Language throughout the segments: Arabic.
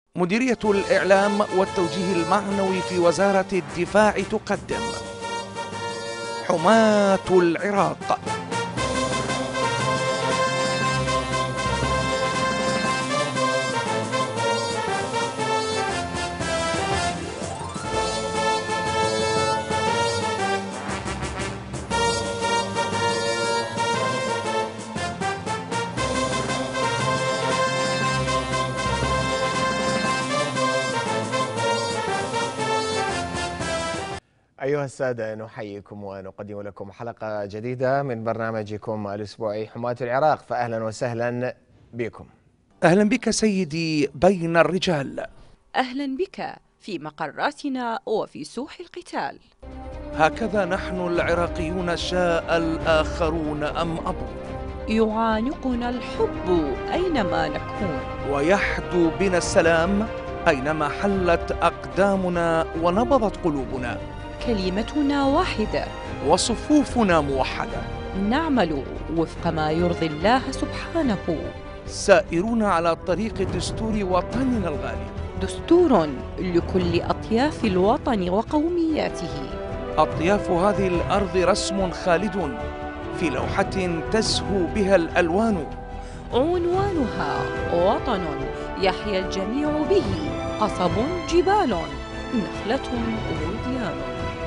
مديرية الإعلام والتوجيه المعنوي في وزارة الدفاع تقدم حماة العراق. أيها السادة، نحييكم ونقدم لكم حلقة جديدة من برنامجكم الأسبوعي حماة العراق، فأهلا وسهلا بكم. أهلا بك سيدي بين الرجال. أهلا بك في مقراتنا وفي سوح القتال. هكذا نحن العراقيون شاء الآخرون أم أبوا. يعانقنا الحب أينما نكون، ويحدو بنا السلام أينما حلت أقدامنا ونبضت قلوبنا. كلمتنا واحدة وصفوفنا موحدة. نعمل وفق ما يرضي الله سبحانه، سائرون على طريق دستور وطننا الغالي، دستور لكل أطياف الوطن وقومياته. أطياف هذه الأرض رسم خالد في لوحة تزهو بها الألوان. عنوانها وطن يحيا الجميع به، قصب جبال، نخلة وديان.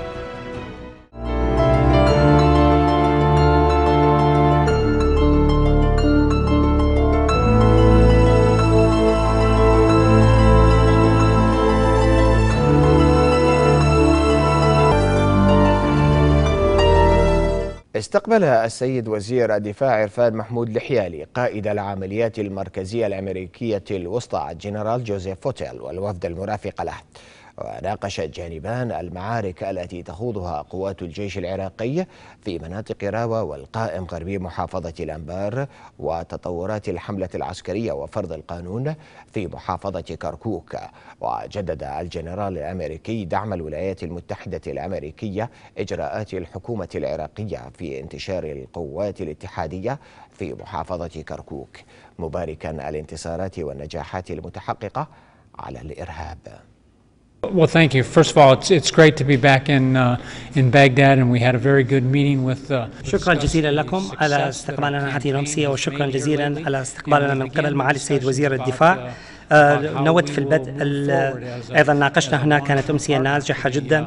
استقبل السيد وزير الدفاع عرفان محمود الحيالي قائد العمليات المركزية الأمريكية الوسطى الجنرال جوزيف فوتيل والوفد المرافق له، وناقش الجانبان المعارك التي تخوضها قوات الجيش العراقي في مناطق راوا والقائم غربي محافظة الأنبار، وتطورات الحملة العسكرية وفرض القانون في محافظة كركوك. وجدد الجنرال الأمريكي دعم الولايات المتحدة الأمريكية إجراءات الحكومة العراقية في انتشار القوات الاتحادية في محافظة كركوك، مباركا الانتصارات والنجاحات المتحققة على الإرهاب. Well, thank you. First of all, it's great to be back in Baghdad, and we had a very good meeting with. شكرا جزيلا لكم على استقبالنا هذه الأمسية، وشكرا جزيلا على استقبالنا من قبل معالي السيد وزير الدفاع. نود في البدء أيضا ناقشنا هناك، كانت أمسية ناجحة جدا،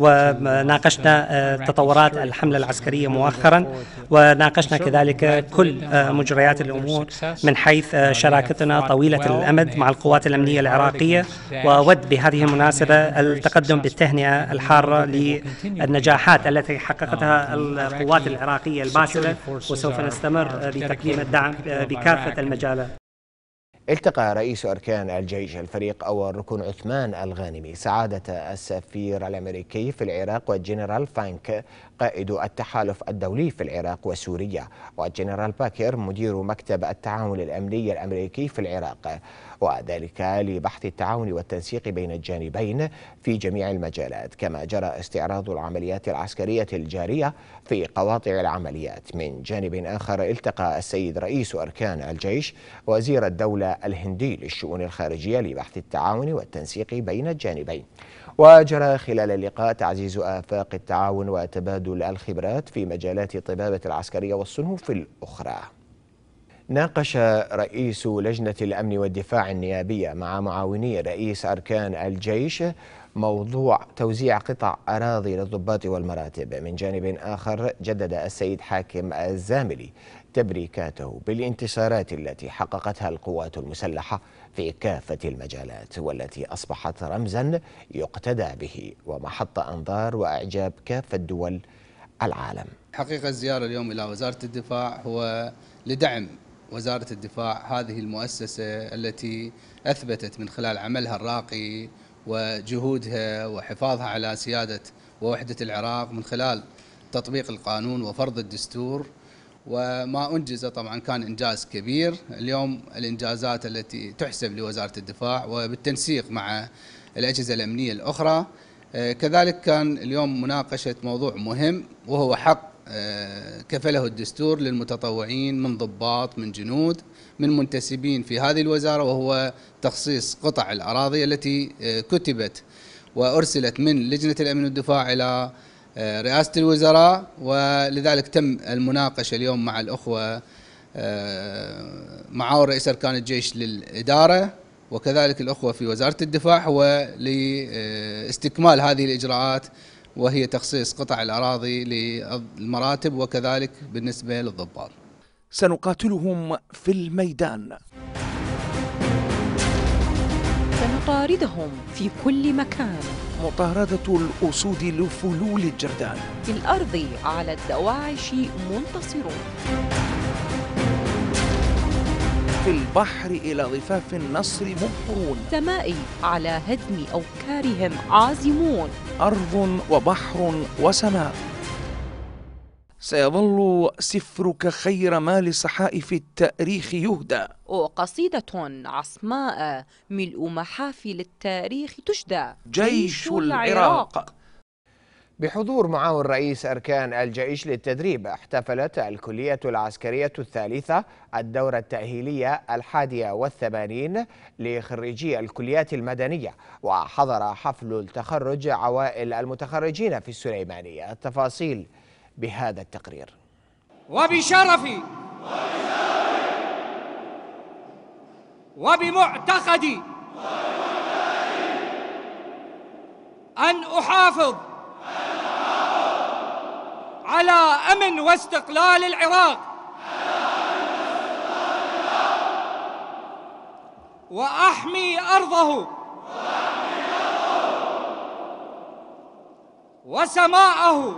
وناقشنا تطورات الحملة العسكرية مؤخرا، وناقشنا كذلك كل مجريات الأمور من حيث شراكتنا طويلة الأمد مع القوات الأمنية العراقية. وأود بهذه المناسبة التقدم بالتهنئة الحارة للنجاحات التي حققتها القوات العراقية الباسلة، وسوف نستمر بتقديم الدعم بكافة المجالات. التقى رئيس أركان الجيش الفريق أول ركن عثمان الغانمي سعادة السفير الأمريكي في العراق والجنرال فانك قائد التحالف الدولي في العراق وسوريا، والجنرال باكر مدير مكتب التعاون الأمني الأمريكي في العراق، وذلك لبحث التعاون والتنسيق بين الجانبين في جميع المجالات. كما جرى استعراض العمليات العسكرية الجارية في قواطع العمليات. من جانب آخر التقى السيد رئيس أركان الجيش وزير الدولة الهندي للشؤون الخارجية لبحث التعاون والتنسيق بين الجانبين. وجرى خلال اللقاء تعزيز آفاق التعاون وتبادل الخبرات في مجالات الطبابة العسكرية والصنوف الأخرى. ناقش رئيس لجنة الأمن والدفاع النيابية مع معاوني رئيس أركان الجيش موضوع توزيع قطع أراضي للضباط والمراتب. من جانب آخر جدد السيد حاكم الزاملي تبريكاته بالانتصارات التي حققتها القوات المسلحة في كافة المجالات، والتي أصبحت رمزا يقتدى به ومحط أنظار وإعجاب كافة دول العالم. حقيقة الزيارة اليوم إلى وزارة الدفاع هو لدعم وزارة الدفاع، هذه المؤسسة التي أثبتت من خلال عملها الراقي وجهودها وحفاظها على سيادة ووحدة العراق من خلال تطبيق القانون وفرض الدستور، وما أنجز طبعا كان إنجاز كبير. اليوم الإنجازات التي تحسب لوزارة الدفاع وبالتنسيق مع الأجهزة الأمنية الأخرى. كذلك كان اليوم مناقشة موضوع مهم وهو حق كفله الدستور للمتطوعين من ضباط، من جنود، من منتسبين في هذه الوزارة، وهو تخصيص قطع الأراضي التي كتبت وأرسلت من لجنة الأمن والدفاع إلى رئاسة الوزراء، ولذلك تم المناقشة اليوم مع الأخوة معاون رئيس أركان الجيش للإدارة وكذلك الأخوة في وزارة الدفاع، هو لاستكمال هذه الإجراءات، وهي تخصيص قطع الأراضي للمراتب وكذلك بالنسبة للضباط. سنقاتلهم في الميدان، سنطاردهم في كل مكان، مطاردة الأسود لفلول الجردان، في الأرض على الدواعش منتصرون، في البحر إلى ضفاف النصر مبحرون، السماء على هدم أوكارهم عازمون، أرض وبحر وسماء. سيظل سفرك خير ما لصحائف التاريخ يهدى، وقصيدة عصماء ملء محافل التاريخ تشدى، جيش العراق. بحضور معاون رئيس أركان الجيش للتدريب، احتفلت الكلية العسكرية الثالثة الدورة التأهيلية 81 لخريجي الكليات المدنية، وحضر حفل التخرج عوائل المتخرجين في السليمانية. التفاصيل بهذا التقرير. وبشرفي وبمعتقدي أن أحافظ على أمن واستقلال العراق وأحمي أرضه وسماءه.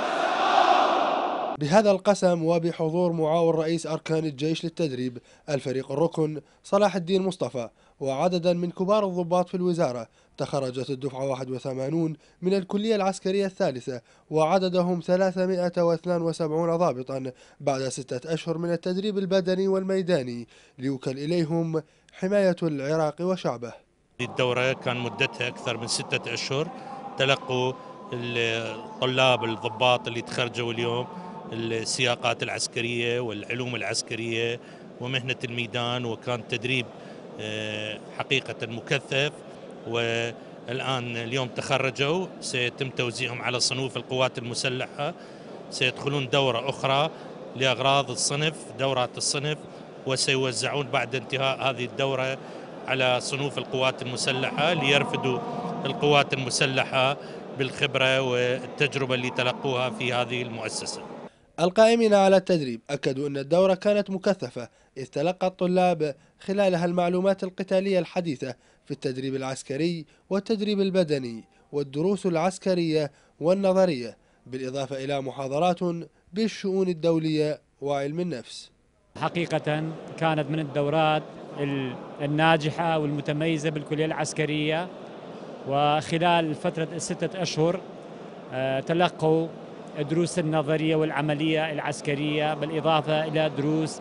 بهذا القسم وبحضور معاون رئيس أركان الجيش للتدريب الفريق الركن صلاح الدين مصطفى وعددا من كبار الضباط في الوزارة، تخرجت الدفعة 81 من الكلية العسكرية الثالثة وعددهم 372 ضابطا بعد 6 أشهر من التدريب البدني والميداني ليوكل إليهم حماية العراق وشعبه. الدورة كان مدتها أكثر من 6 أشهر، تلقوا الطلاب الضباط اللي تخرجوا اليوم السياقات العسكرية والعلوم العسكرية ومهنة الميدان، وكان تدريب حقيقة مكثف، والآن اليوم تخرجوا، سيتم توزيعهم على صنوف القوات المسلحة، سيدخلون دورة أخرى لأغراض الصنف، دورات الصنف، وسيوزعون بعد انتهاء هذه الدورة على صنوف القوات المسلحة ليرفدوا القوات المسلحة بالخبرة والتجربة اللي تلقوها في هذه المؤسسة. القائمين على التدريب أكدوا أن الدورة كانت مكثفة، إذ تلقى الطلاب خلالها المعلومات القتالية الحديثة في التدريب العسكري والتدريب البدني والدروس العسكرية والنظرية، بالإضافة إلى محاضرات بالشؤون الدولية وعلم النفس. حقيقة كانت من الدورات الناجحة والمتميزة بالكلية العسكرية، وخلال فترة 6 أشهر تلقوا دروس النظرية والعملية العسكرية، بالإضافة إلى دروس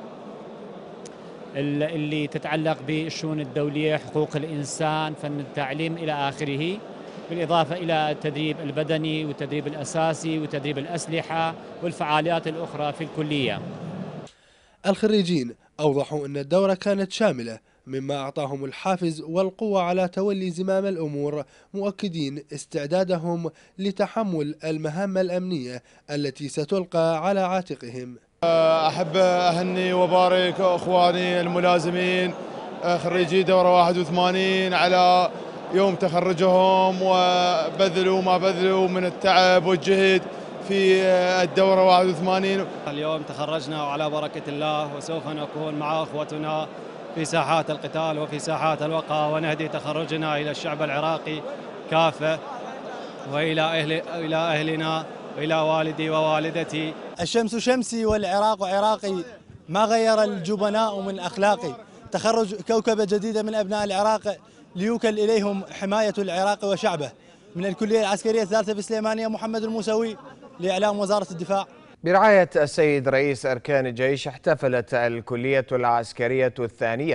اللي تتعلق بالشؤون الدولية، حقوق الإنسان، فن التعليم إلى آخره، بالإضافة إلى التدريب البدني والتدريب الأساسي وتدريب الأسلحة والفعاليات الأخرى في الكلية. الخريجين أوضحوا أن الدورة كانت شاملة مما أعطاهم الحافز والقوة على تولي زمام الأمور، مؤكدين استعدادهم لتحمل المهام الأمنية التي ستلقى على عاتقهم. أحب أهني وبارك أخواني الملازمين خريجي دورة 81 على يوم تخرجهم، وبذلوا ما بذلوا من التعب والجهد في الدورة 81. اليوم تخرجنا وعلى بركة الله، وسوف نكون مع أخوتنا في ساحات القتال وفي ساحات الوقى، ونهدي تخرجنا إلى الشعب العراقي كافة وإلى أهلنا وإلى والدي ووالدتي. الشمس شمسي والعراق عراقي، ما غير الجبناء من أخلاقي. تخرج كوكبة جديدة من أبناء العراق ليوكل إليهم حماية العراق وشعبه. من الكلية العسكرية الثالثة في سليمانية، محمد الموسوي لإعلام وزارة الدفاع. برعاية السيد رئيس أركان الجيش، احتفلت الكلية العسكرية الثانية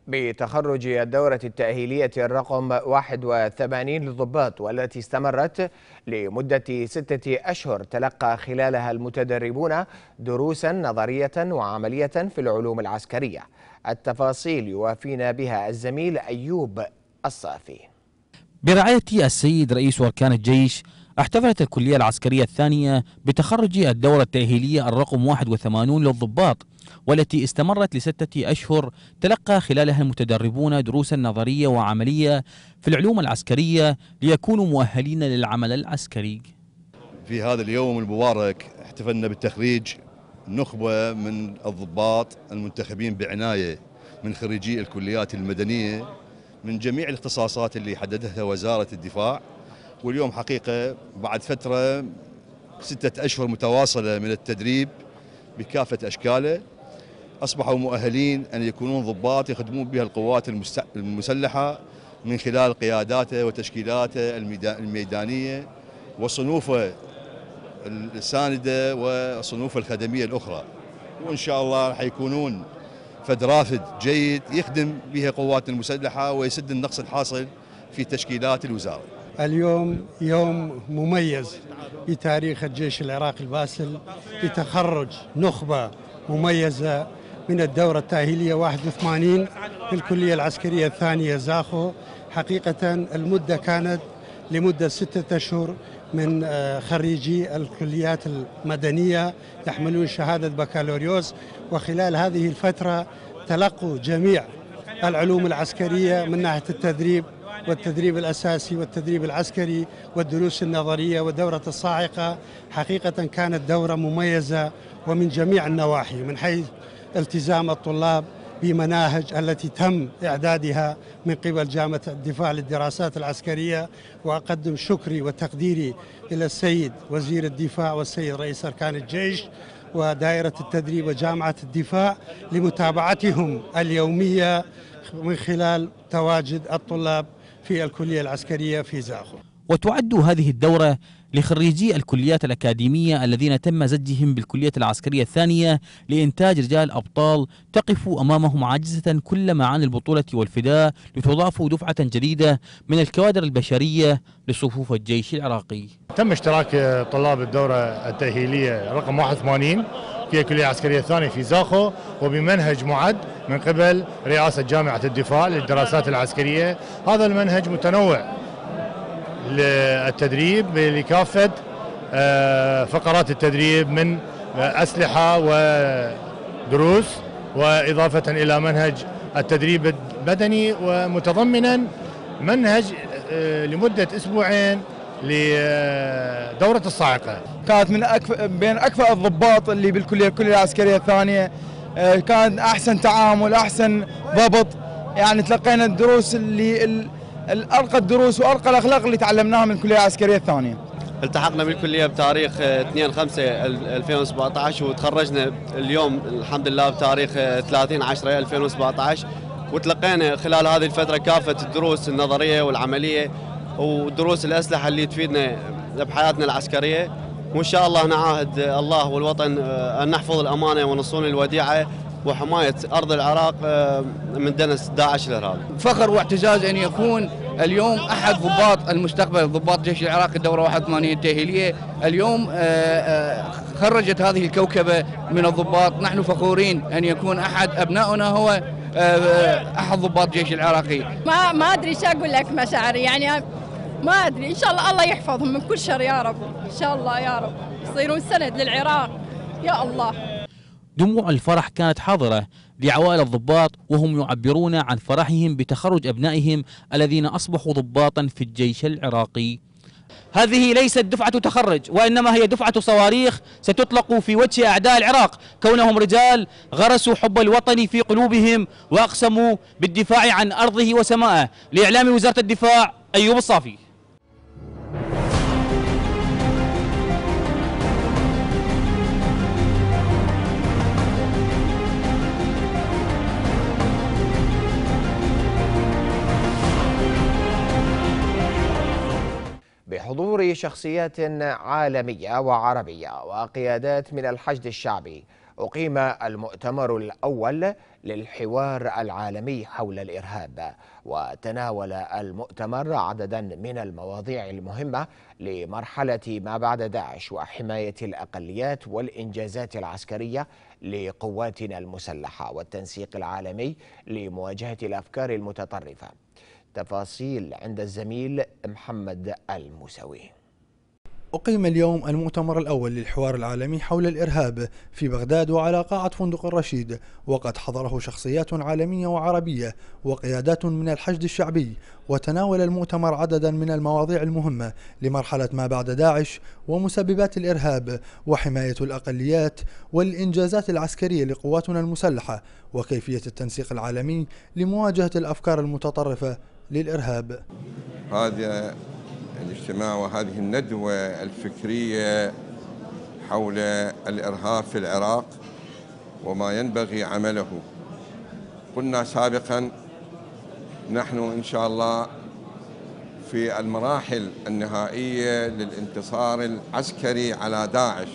بتخرج الدورة التأهيلية الرقم 81 للضباط، والتي استمرت لمدة 6 أشهر تلقى خلالها المتدربون دروسا نظرية وعملية في العلوم العسكرية. التفاصيل يوافينا بها الزميل أيوب الصافي. برعاية السيد رئيس أركان الجيش، احتفلت الكلية العسكرية الثانية بتخرج الدورة التأهيلية الرقم 81 للضباط، والتي استمرت ل6 أشهر تلقى خلالها المتدربون دروسا نظرية وعملية في العلوم العسكرية ليكونوا مؤهلين للعمل العسكري. في هذا اليوم المبارك احتفلنا بالتخريج نخبة من الضباط المنتخبين بعناية من خريجي الكليات المدنية من جميع الاختصاصات اللي حددتها وزارة الدفاع. واليوم حقيقة بعد فترة 6 أشهر متواصلة من التدريب بكافة أشكاله أصبحوا مؤهلين أن يكونون ضباط يخدمون بها القوات المسلحة من خلال قياداته وتشكيلاته الميدانية وصنوفه الساندة وصنوفه الخدمية الأخرى، وإن شاء الله راح يكونون فد رافد جيد يخدم بها قوات المسلحة ويسد النقص الحاصل في تشكيلات الوزارة. اليوم يوم مميز بتاريخ الجيش العراقي الباسل بتخرج نخبة مميزة من الدورة التأهيلية 81 في الكلية العسكرية الثانية زاخو. حقيقة المدة كانت لمدة 6 أشهر من خريجي الكليات المدنية يحملون شهادة بكالوريوس، وخلال هذه الفترة تلقوا جميع العلوم العسكرية من ناحية التدريب والتدريب الأساسي والتدريب العسكري والدروس النظرية والدورة الصاعقة. حقيقة كانت دورة مميزة ومن جميع النواحي، من حيث التزام الطلاب بمناهج التي تم إعدادها من قبل جامعة الدفاع للدراسات العسكرية. وأقدم شكري وتقديري إلى السيد وزير الدفاع والسيد رئيس أركان الجيش ودائرة التدريب وجامعة الدفاع لمتابعتهم اليومية من خلال تواجد الطلاب في الكلية العسكرية في زاخو. وتعد هذه الدورة لخريجي الكليات الأكاديمية الذين تم زجهم بالكلية العسكرية الثانية لإنتاج رجال أبطال تقف أمامهم عاجزة كلما عن البطولة والفداء، لتضاف دفعة جديدة من الكوادر البشرية لصفوف الجيش العراقي. تم اشتراك طلاب الدورة التأهيلية رقم 81 في الكلية العسكرية الثانية في زاخو، وبمنهج معد من قبل رئاسة جامعة الدفاع للدراسات العسكرية. هذا المنهج متنوع للتدريب لكافة فقرات التدريب من أسلحة ودروس، وإضافة إلى منهج التدريب البدني، ومتضمنا منهج لمدة أسبوعين لدورة الصاعقة. كانت من بين أكفأ الضباط اللي بالكلية العسكرية الثانية، كان أحسن تعامل أحسن ضبط، يعني تلقينا الدروس اللي أرقى الدروس وأرقى الأخلاق اللي تعلمناها من الكلية العسكرية الثانية. التحقنا بالكلية بتاريخ 2/5/2017 وتخرجنا اليوم الحمد لله بتاريخ 30/10/2017، وتلقينا خلال هذه الفترة كافة الدروس النظرية والعملية ودروس الأسلحة اللي تفيدنا بحياتنا العسكرية. وإن شاء الله نعاهد الله والوطن أن نحفظ الأمانة ونصون الوديعة وحماية أرض العراق من دنس داعش الإرهابي. فخر واعتزاز أن يكون اليوم أحد ضباط المستقبل، ضباط جيش العراق الدورة 81 التأهيلية اليوم خرجت هذه الكوكبة من الضباط. نحن فخورين أن يكون أحد أبنائنا هو أحد ضباط جيش العراقي. ما أدري ايش أقول لك مشاعري، يعني ما أدري. إن شاء الله يحفظهم من كل شر يا رب، إن شاء الله يا رب يصيرون سند للعراق يا الله. دموع الفرح كانت حاضرة لعوائل الضباط وهم يعبرون عن فرحهم بتخرج أبنائهم الذين أصبحوا ضباطا في الجيش العراقي. هذه ليست دفعة تخرج، وإنما هي دفعة صواريخ ستطلق في وجه أعداء العراق، كونهم رجال غرسوا حب الوطن في قلوبهم وأقسموا بالدفاع عن أرضه وسمائه. لإعلام وزارة الدفاع، أيوب الصافي. بحضور شخصيات عالمية وعربية وقيادات من الحشد الشعبي أقيم المؤتمر الأول للحوار العالمي حول الإرهاب، وتناول المؤتمر عددا من المواضيع المهمة لمرحلة ما بعد داعش وحماية الأقليات والإنجازات العسكرية لقواتنا المسلحة والتنسيق العالمي لمواجهة الأفكار المتطرفة. تفاصيل عند الزميل محمد الموسوي. أقيم اليوم المؤتمر الأول للحوار العالمي حول الإرهاب في بغداد وعلى قاعة فندق الرشيد، وقد حضره شخصيات عالمية وعربية وقيادات من الحشد الشعبي. وتناول المؤتمر عددا من المواضيع المهمة لمرحلة ما بعد داعش ومسببات الإرهاب وحماية الأقليات والإنجازات العسكرية لقواتنا المسلحة وكيفية التنسيق العالمي لمواجهة الأفكار المتطرفة للإرهاب. هذا الاجتماع وهذه الندوة الفكرية حول الإرهاب في العراق وما ينبغي عمله. قلنا سابقا نحن إن شاء الله في المراحل النهائية للانتصار العسكري على داعش،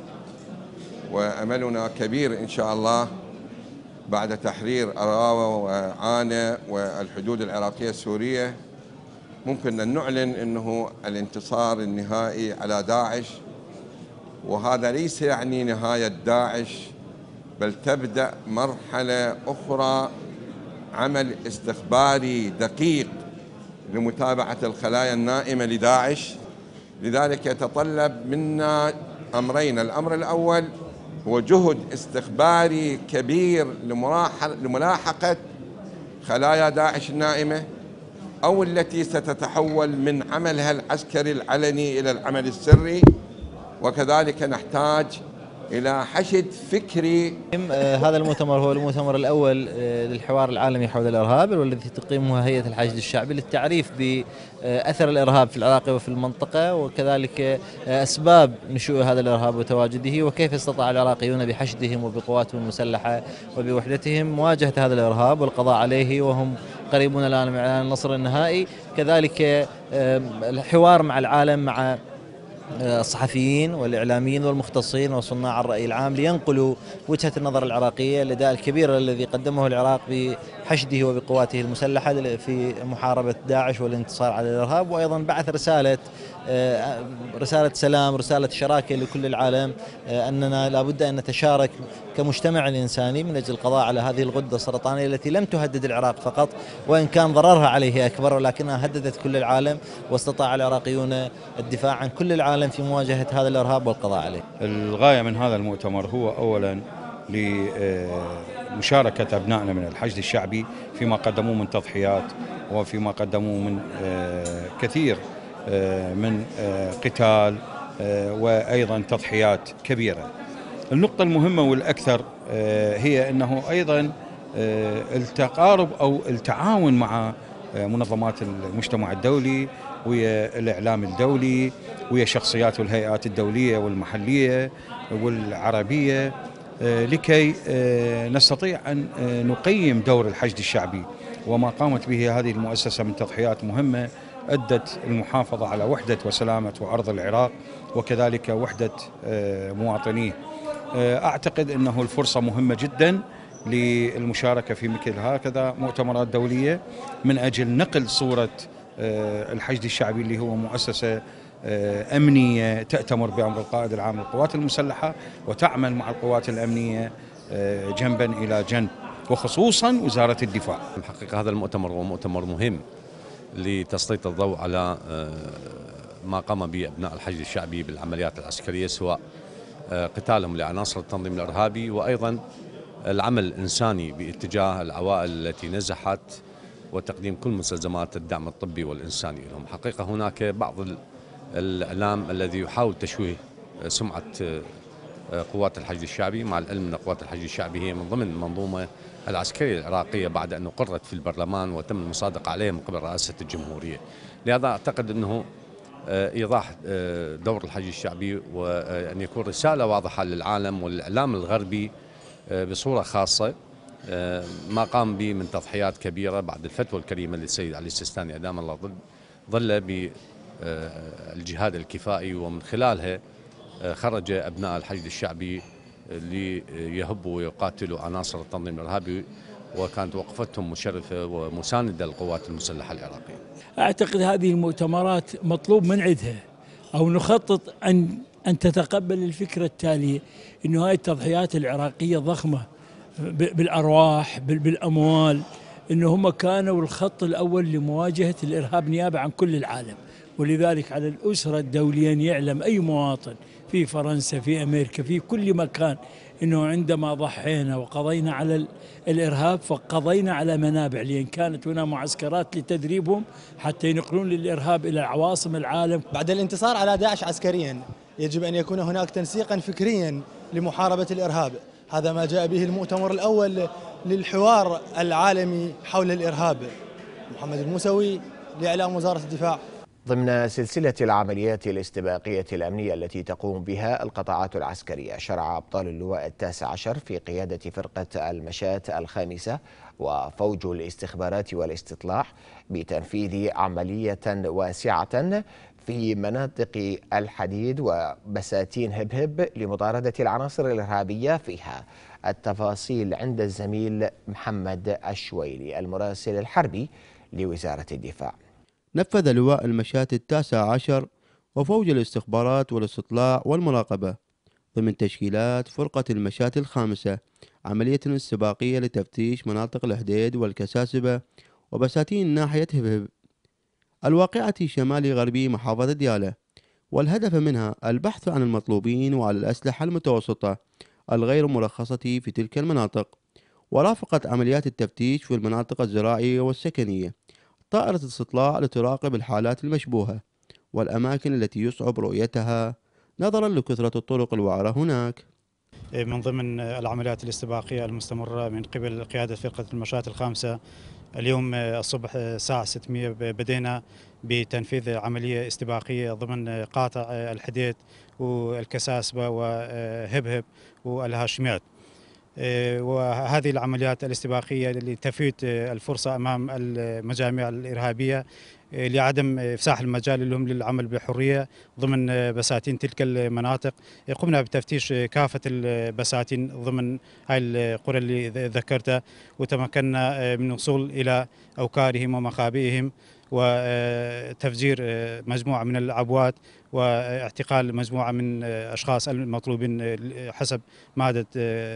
وأملنا كبير إن شاء الله بعد تحرير أراوة وعانة والحدود العراقية السورية ممكن أن نعلن أنه الانتصار النهائي على داعش. وهذا ليس يعني نهاية داعش، بل تبدأ مرحلة أخرى، عمل استخباري دقيق لمتابعة الخلايا النائمة لداعش. لذلك يتطلب منا أمرين: الأمر الأول هو جهد استخباري كبير لملاحقة خلايا داعش النائمة أو التي ستتحول من عملها العسكري العلني إلى العمل السري، وكذلك نحتاج إلى حشد فكري. هذا المؤتمر هو المؤتمر الأول للحوار العالمي حول الإرهاب، والذي تقيمه هيئة الحشد الشعبي للتعريف بأثر الإرهاب في العراق وفي المنطقة، وكذلك أسباب نشوء هذا الإرهاب وتواجده، وكيف استطاع العراقيون بحشدهم وبقواتهم المسلحة وبوحدتهم مواجهة هذا الإرهاب والقضاء عليه، وهم قريبون الآن من إعلان النصر النهائي. كذلك الحوار مع العالم، مع الصحفيين والإعلاميين والمختصين وصناع الرأي العام لينقلوا وجهة النظر العراقية الأداء الكبير الذي قدمه العراق بحشده وبقواته المسلحة في محاربة داعش والانتصار على الإرهاب، وأيضا بعث رسالة سلام، رسالة شراكة لكل العالم، أننا لابد أن نتشارك كمجتمع إنساني من أجل القضاء على هذه الغدة السرطانية التي لم تهدد العراق فقط، وإن كان ضررها عليه أكبر، ولكنها هددت كل العالم، واستطاع العراقيون الدفاع عن كل العالم في مواجهة هذا الإرهاب والقضاء عليه. الغاية من هذا المؤتمر هو أولا لمشاركة أبنائنا من الحشد الشعبي فيما قدموه من تضحيات وفيما قدموه من كثير من قتال وأيضا تضحيات كبيرة. النقطة المهمة والأكثر هي أنه أيضا التقارب أو التعاون مع منظمات المجتمع الدولي ويا الإعلام الدولي ويا شخصيات والهيئات الدولية والمحلية والعربية، لكي نستطيع أن نقيم دور الحشد الشعبي وما قامت به هذه المؤسسة من تضحيات مهمة أدت المحافظة على وحدة وسلامة وأرض العراق وكذلك وحدة مواطنيه. أعتقد أنه الفرصة مهمة جدا للمشاركة في مثل هكذا مؤتمرات دولية من أجل نقل صورة الحشد الشعبي اللي هو مؤسسة أمنية تأتمر بأمر القائد العام للقوات المسلحة وتعمل مع القوات الأمنية جنبا إلى جنب، وخصوصا وزارة الدفاع. الحقيقة هذا المؤتمر هو مؤتمر مهم لتسليط الضوء على ما قام به أبناء الحشد الشعبي بالعمليات العسكرية، سواء قتالهم لعناصر التنظيم الإرهابي وأيضا العمل الإنساني باتجاه العوائل التي نزحت وتقديم كل مستلزمات الدعم الطبي والإنساني لهم. حقيقة هناك بعض الإعلام الذي يحاول تشويه سمعة قوات الحشد الشعبي، مع العلم أن قوات الحشد الشعبي هي من ضمن المنظومة العسكرية العراقية بعد أن أقرت في البرلمان وتم المصادقة عليها من قبل رئاسة الجمهورية. لهذا أعتقد أنه إيضاح دور الحشد الشعبي وأن يكون رسالة واضحة للعالم والإعلام الغربي بصورة خاصة ما قام به من تضحيات كبيرة بعد الفتوى الكريمة للسيد علي السيستاني أدام الله ظل بالجهاد الكفائي، ومن خلالها خرج أبناء الحشد الشعبي اللي يهبوا ويقاتلوا عناصر التنظيم الإرهابي، وكانت وقفتهم مشرفة ومساندة للقوات المسلحة العراقية. أعتقد هذه المؤتمرات مطلوب من عدها أو نخطط أن تتقبل الفكرة التالية، أنه هاي التضحيات العراقية ضخمة بالأرواح بالأموال، أنه هم كانوا الخط الأول لمواجهة الإرهاب نيابة عن كل العالم، ولذلك على الأسرة الدولية أن يعلم أي مواطن في فرنسا في أمريكا في كل مكان أنه عندما ضحينا وقضينا على الإرهاب فقضينا على منابع، لأن كانت هنا معسكرات لتدريبهم حتى ينقلون للإرهاب إلى عواصم العالم. بعد الانتصار على داعش عسكريا يجب أن يكون هناك تنسيقا فكريا لمحاربة الإرهاب. هذا ما جاء به المؤتمر الأول للحوار العالمي حول الإرهاب. محمد الموسوي لإعلام وزارة الدفاع. ضمن سلسلة العمليات الاستباقية الأمنية التي تقوم بها القطاعات العسكرية، شرع أبطال اللواء 19 في قيادة فرقة المشاة الخامسة وفوج الاستخبارات والاستطلاع بتنفيذ عملية واسعة في مناطق الحديد وبساتين هبهب لمطاردة العناصر الإرهابية فيها. التفاصيل عند الزميل محمد الشويلي المراسل الحربي لوزارة الدفاع. نفذ لواء المشاة 19 وفوج الاستخبارات والاستطلاع والمراقبة ضمن تشكيلات فرقة المشاة الخامسة عملية استباقية لتفتيش مناطق الحديد والكساسبة وبساتين ناحية هبهب الواقعة شمال غربي محافظة ديالى، والهدف منها البحث عن المطلوبين وعلى الأسلحة المتوسطة الغير مرخصة في تلك المناطق. ورافقت عمليات التفتيش في المناطق الزراعية والسكنية طائرة الاستطلاع لتراقب الحالات المشبوهة والأماكن التي يصعب رؤيتها نظرا لكثرة الطرق الوعرة هناك. من ضمن العمليات الاستباقية المستمرة من قبل قيادة فرقة المشاة الخامسة، اليوم الصبح الساعة 600 بدينا بتنفيذ عملية استباقية ضمن قاطع الحديد والكساسبة وهبهب والهاشميات. وهذه العمليات الاستباقية اللي تفيد الفرصة أمام المجاميع الإرهابية لعدم إفساح المجال لهم للعمل بحرية ضمن بساتين تلك المناطق. قمنا بتفتيش كافة البساتين ضمن هاي القرى اللي ذكرتها، وتمكنا من الوصول إلى أوكارهم ومخابئهم وتفجير مجموعة من العبوات واعتقال مجموعة من أشخاص المطلوبين حسب مادة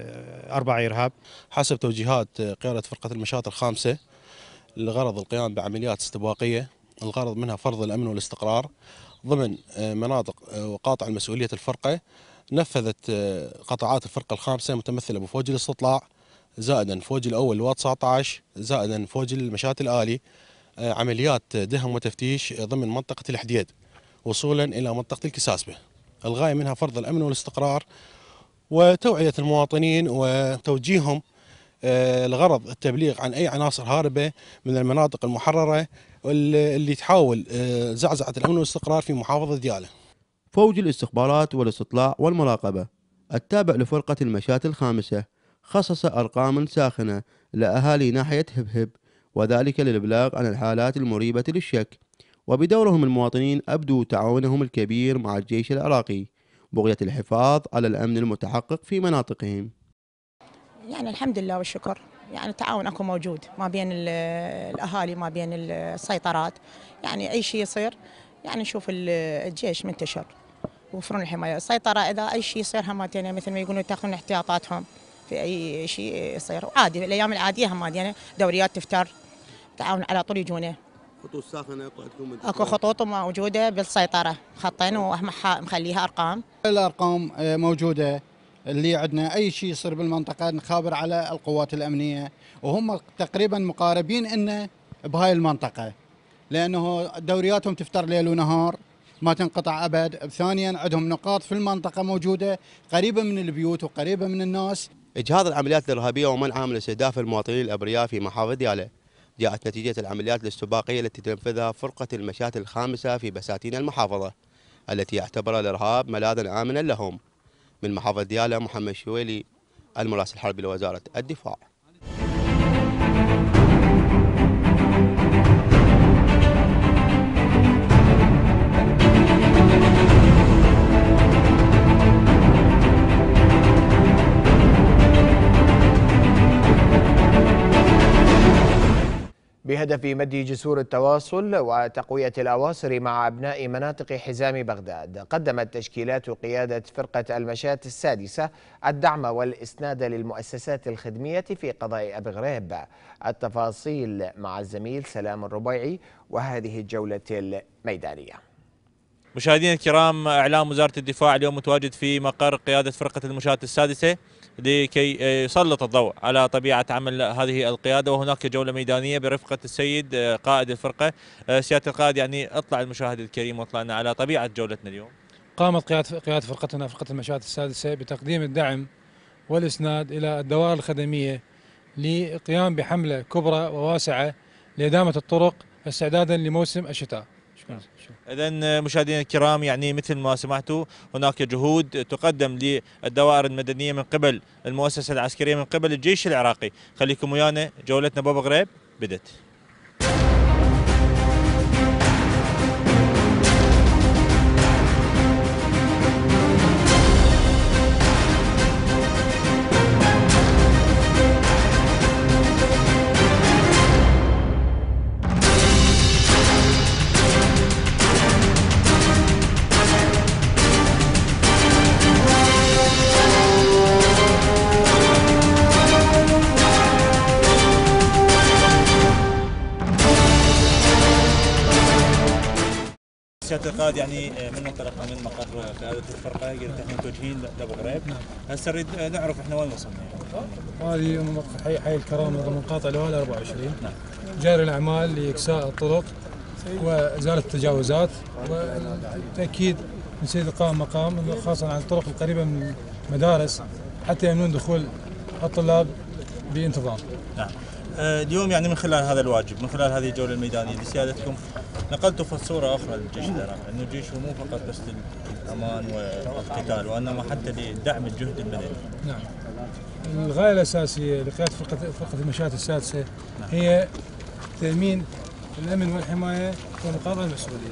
4 إرهاب. حسب توجيهات قيادة فرقة المشاة الخامسة لغرض القيام بعمليات استباقية الغرض منها فرض الأمن والاستقرار ضمن مناطق وقاطع المسؤولية الفرقة، نفذت قطاعات الفرقة الخامسة متمثلة بفوج الاستطلاع زائدا فوج الأول لواء 19 زائدا فوج المشاة الآلي عمليات دهم وتفتيش ضمن منطقة الحديد وصولا إلى منطقة الكساسبة. الغاية منها فرض الأمن والاستقرار وتوعية المواطنين وتوجيههم لغرض التبليغ عن أي عناصر هاربة من المناطق المحررة اللي تحاول زعزعة الأمن والاستقرار في محافظة ديالى. فوج الاستخبارات والاستطلاع والمراقبة التابع لفرقة المشاة الخامسة خصص أرقاما ساخنة لأهالي ناحية هبهب، وذلك للإبلاغ عن الحالات المريبة للشك. وبدورهم المواطنين أبدوا تعاونهم الكبير مع الجيش العراقي بغية الحفاظ على الأمن المتحقق في مناطقهم. يعني الحمد لله والشكر، يعني التعاون اكو موجود ما بين الاهالي ما بين السيطرات، يعني اي شيء يصير يعني نشوف الجيش منتشر وفرون الحمايه، السيطره اذا اي شيء يصير هماتين مثل ما يقولون تاخذون احتياطاتهم في اي شيء يصير، وعادي الايام العاديه هماتين دوريات تفتر، تعاون على طول يجونه. خطوط ساخنه اكو خطوط موجوده بالسيطره، خطين ومخليها ارقام. الارقام موجوده اللي عندنا اي شيء يصير بالمنطقه نخابر على القوات الامنيه، وهم تقريبا مقاربين إنه بهاي المنطقه لانه دورياتهم تفتر ليل ونهار ما تنقطع ابد. ثانيا عندهم نقاط في المنطقه موجوده قريبه من البيوت وقريبه من الناس. اجهاض العمليات الارهابيه ومنعها من استهداف المواطنين الابرياء في محافظه ديالى جاءت نتيجه العمليات الاستباقيه التي تنفذها فرقه المشاة الخامسه في بساتين المحافظه التي يعتبرها الارهاب ملاذا امنا لهم. من محافظة ديالى محمد الشويلي المراسل الحربي لوزارة الدفاع. وبهدف مد جسور التواصل وتقوية الأواصر مع أبناء مناطق حزام بغداد، قدمت تشكيلات قيادة فرقة المشاة السادسة الدعم والإسناد للمؤسسات الخدمية في قضاء أبي غريب. التفاصيل مع الزميل سلام الربيعي وهذه الجولة الميدانية. مشاهدينا الكرام، إعلام وزارة الدفاع اليوم متواجد في مقر قيادة فرقة المشاة السادسة لكي يسلط الضوء على طبيعة عمل هذه القيادة، وهناك جولة ميدانية برفقة السيد قائد الفرقة. سيادة القائد، يعني اطلع المشاهد الكريم واطلعنا على طبيعة جولتنا اليوم. قامت قيادة فرقتنا فرقة المشاة السادسة بتقديم الدعم والإسناد إلى الدوائر الخدمية للقيام بحملة كبرى وواسعة لإدامة الطرق استعدادا لموسم الشتاء. إذن مشاهدينا الكرام، يعني مثل ما سمعتوا هناك جهود تقدم للدوائر المدنية من قبل المؤسسة العسكرية من قبل الجيش العراقي. خليكم ويانا، جولتنا بابا غريب بدت. سيادة القائد، يعني من انطلقنا من مقر قيادة الفرقة قلت احنا متوجهين لأبو غريب. هسه نريد نعرف احنا وين وصلنا. هذه حي الكرامة ضمن قاطع الأوالي 24. جاري الأعمال لإكساء الطرق وإزالة التجاوزات والتأكيد من سيد القائم مقام خاصة عن الطرق القريبة من المدارس حتى يمنون دخول الطلاب بانتظام. نعم. اليوم يعني من خلال هذا الواجب، من خلال هذه الجولة الميدانية لسيادتكم، نقلتوا في صورة أخرى للجيش العراقي، أنه الجيش هو مو فقط بس للأمان والقتال، وإنما حتى لدعم الجهد المدني. نعم. الغاية الأساسية لقيادة فرقة المشاة السادسة هي تأمين الأمن والحماية ومقاطعة المسؤولية.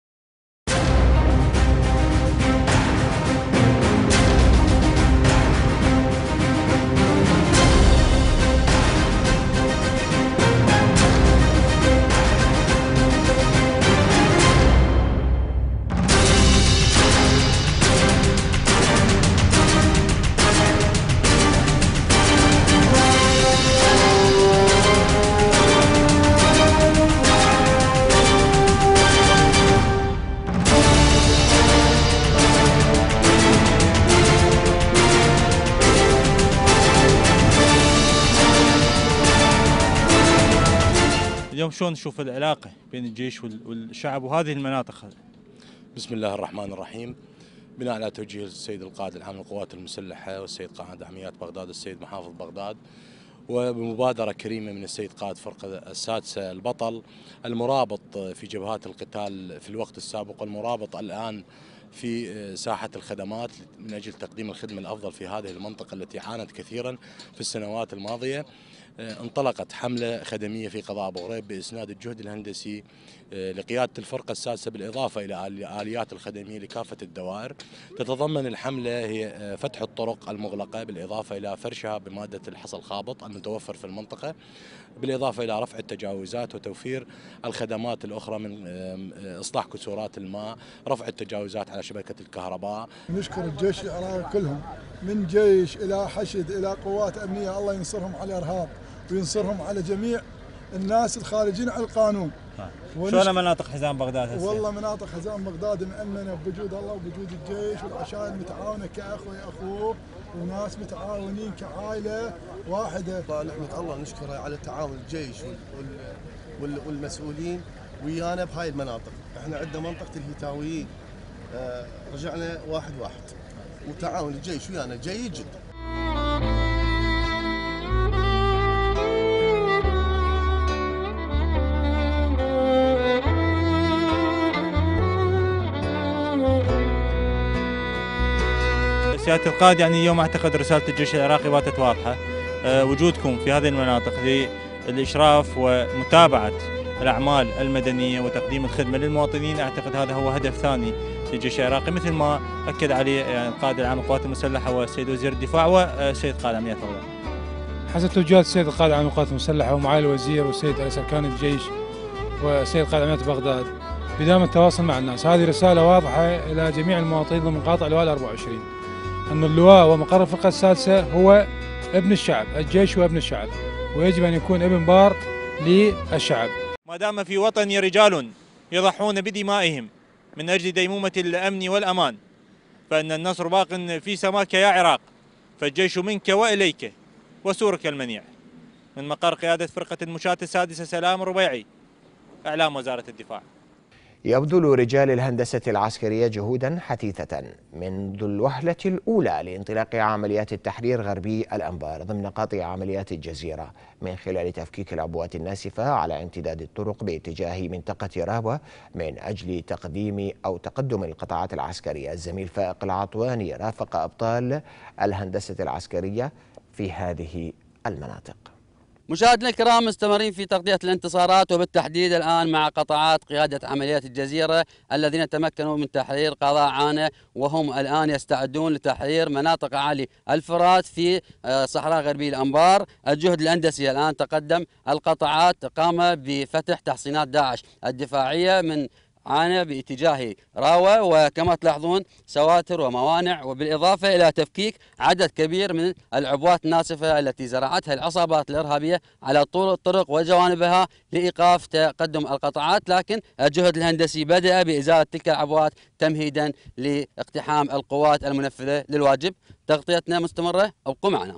اليوم شلون نشوف العلاقة بين الجيش والشعب وهذه المناطق؟ بسم الله الرحمن الرحيم. بناء على توجيه السيد القائد العام للقوات المسلحة والسيد قائد عمليات بغداد السيد محافظ بغداد، وبمبادرة كريمة من السيد قائد فرقة السادسة البطل المرابط في جبهات القتال في الوقت السابق والمرابط الآن في ساحة الخدمات من أجل تقديم الخدمة الأفضل في هذه المنطقة التي عانت كثيرا في السنوات الماضية. انطلقت حملة خدمية في قضاء أبو غريب بإسناد الجهد الهندسي لقيادة الفرقة السادسة بالإضافة إلى الآليات الخدمية لكافة الدوائر. تتضمن الحملة هي فتح الطرق المغلقة بالإضافة إلى فرشها بمادة الحصى الخابط المتوفر في المنطقة، بالإضافة إلى رفع التجاوزات وتوفير الخدمات الأخرى من إصلاح كسورات الماء، رفع التجاوزات على شبكة الكهرباء. نشكر الجيش العراقي كلهم، من جيش إلى حشد إلى قوات أمنية، الله ينصرهم على الإرهاب وينصرهم على جميع الناس الخارجين على القانون. شلون مناطق حزام بغداد هسه؟ والله مناطق حزام بغداد مأمنة بوجود الله وبوجود الجيش والعشائر متعاونة كأخوة أخوه وناس متعاونين كعائلة واحدة. نحمد الله نشكره على تعاون الجيش والمسؤولين ويانا بهاي المناطق. احنا عندنا منطقة الهتاويين رجعنا واحد وتعاون الجيش ويانا جيد جدا. سيادة القائد، يعني اليوم أعتقد رسالة الجيش العراقي باتت واضحة، وجودكم في هذه المناطق للإشراف ومتابعة الأعمال المدنية وتقديم الخدمة للمواطنين، أعتقد هذا هو هدف ثاني للجيش العراقي مثل ما أكد عليه يعني القائد العام للقوات المسلحة والسيد وزير الدفاع والسيد قائد عمليات بغداد. حسب توجيهات السيد القائد العام للقوات المسلحة ومعالي الوزير والسيد رئيس أركان الجيش والسيد قائد عمليات بغداد بدام التواصل مع الناس. هذه رسالة واضحة إلى جميع المواطنين ضمن قاطع اللواء 24 أن اللواء ومقر الفرقة السادسة هو ابن الشعب، الجيش هو ابن الشعب، ويجب أن يكون ابن بار للشعب. ما دام في وطني رجال يضحون بدمائهم من أجل ديمومة الأمن والأمان، فإن النصر باق في سماك يا عراق، فالجيش منك وإليك وسورك المنيع. من مقر قيادة فرقة المشاة السادسة سلام ربيعي، إعلام وزارة الدفاع. يبذل رجال الهندسة العسكرية جهودا حثيثة منذ الوهلة الأولى لانطلاق عمليات التحرير غربي الأنبار ضمن قاطع عمليات الجزيرة، من خلال تفكيك العبوات الناسفة على امتداد الطرق باتجاه منطقة راوة من أجل تقدم القطاعات العسكرية. الزميل فائق العطواني رافق أبطال الهندسة العسكرية في هذه المناطق. مشاهدينا الكرام، مستمرين في تغطية الانتصارات، وبالتحديد الآن مع قطاعات قيادة عمليات الجزيرة الذين تمكنوا من تحرير قضاء عانة، وهم الآن يستعدون لتحرير مناطق أعالي الفرات في صحراء غربي الأنبار. الجهد الهندسي الآن تقدم، القطاعات قام بفتح تحصينات داعش الدفاعية من عانة باتجاه راوة، وكما تلاحظون سواتر وموانع، وبالإضافة إلى تفكيك عدد كبير من العبوات الناسفة التي زرعتها العصابات الإرهابية على طول الطرق وجوانبها لإيقاف تقدم القطاعات. لكن الجهد الهندسي بدأ بإزالة تلك العبوات تمهيدا لاقتحام القوات المنفذة للواجب. تغطيتنا مستمرة، ابقوا معنا.